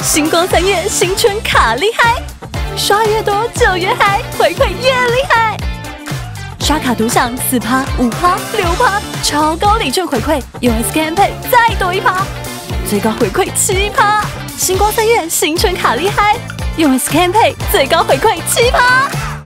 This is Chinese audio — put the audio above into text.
星光3月新春卡厉害，刷越多就越嗨，回馈越厉害。刷卡独享4%、5%、6%，超高领券回馈，用 Scan Pay 再多1%，最高回馈7%。星光3月新春卡厉害，用 Scan Pay 最高回馈7%。